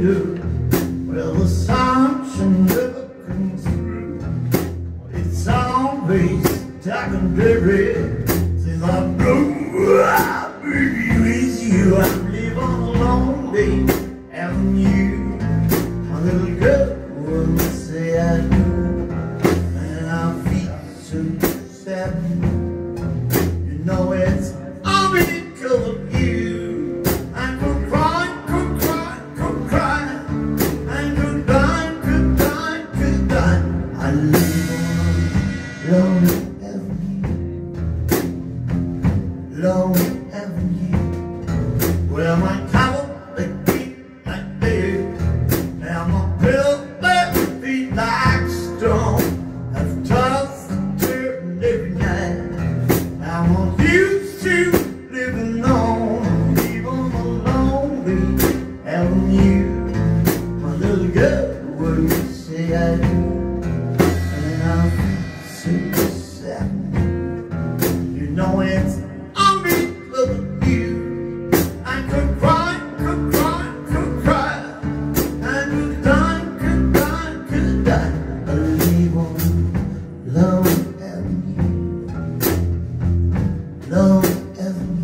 you. Well, the sunshine never comes through. It's always dark and dreary. Since I'm blue, I'll be with you. I live on a lonely avenue. My little girl wouldn't say I do, and I feel so sad. You know it's all because of you. I could cry, could cry, could cry, and could die, could die, could die. I live on a lonely avenue, lonely avenue, where my cattle they keep like dead, and my pillow they feet like stone. I've tossed and turned every night. I'm used to living on, even a lonely avenue. My little girl wouldn't say I do, and I feel so sad. You know it's all because of you. I could cry, could cry, could cry, and could die, could die, could die. I live on Lone Avenue, Lone Avenue.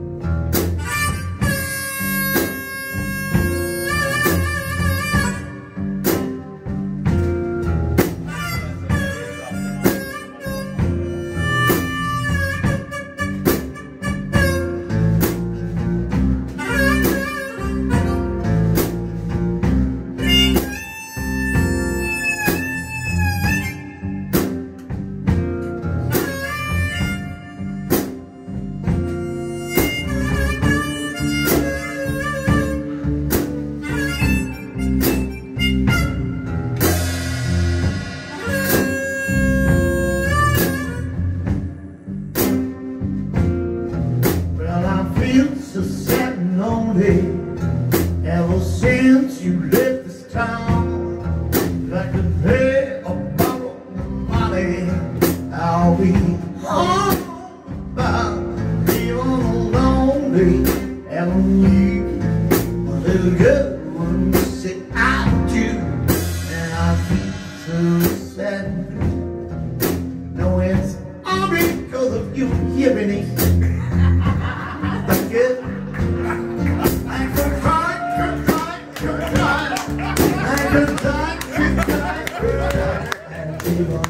Well, I feel so sad and lonely ever since you left this town. If I could pay or borrow the money, I'll be home about being on a lonely avenue. My little girl wouldn't say I do, and I feel so sad. No, it's all because of you. Hear me? Thank you. I could cry, could cry, could cry. I could die, could die, could die. And live